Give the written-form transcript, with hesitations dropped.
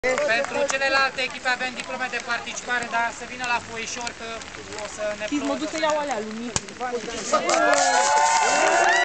Pentru celelalte echipe avem diplome de participare, dar să vină la foișor că o să ne Știți, mă duc să iau alea lumii.